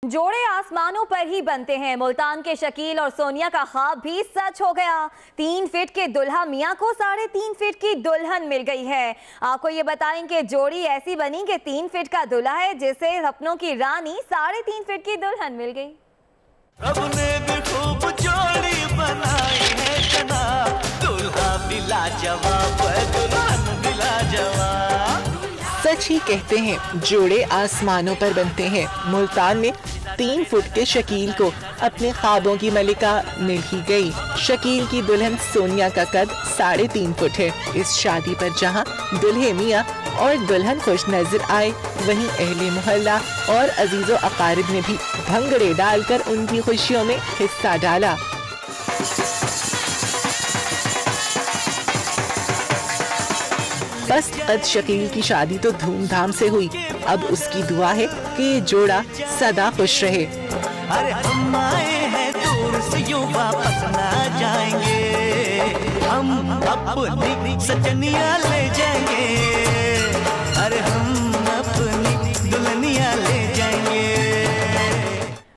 जोड़े आसमानों पर ही बनते हैं। मुल्तान के शकील और सोनिया का ख्वाब भी सच हो गया। 3 फीट के दुल्हा मियां को 3.5 फीट की दुल्हन मिल गई है। आपको ये बताएं कि जोड़ी ऐसी बनी कि 3 फीट का दूल्हा है जिसे सपनों की रानी 3.5 फीट की दुल्हन मिल गई। रब ने भी खूब जोड़ी बनाई है जनाब, दूल्हा भी लाजवाब, दुल्हन भी लाजवाब। सच ही कहते हैं, जोड़े आसमानों पर बनते हैं। मुल्तान में 3 फुट के शकील को अपने ख्वाबों की मलिका मिल ही गई। शकील की दुल्हन सोनिया का कद 3.5 फुट है। इस शादी पर जहां दुल्हे मियां और दुल्हन खुश नजर आए, वहीं अहले मोहल्ला और अजीजों अकारिब ने भी भंगड़े डालकर उनकी खुशियों में हिस्सा डाला। बस कद शकील की शादी तो धूमधाम से हुई। अब उसकी दुआ है कि ये जोड़ा सदा खुश रहे। अरे हम आए हैं दूर से, यूं वापस ना जाएंगे, हम अपनी सजनियां ले जाएंगे।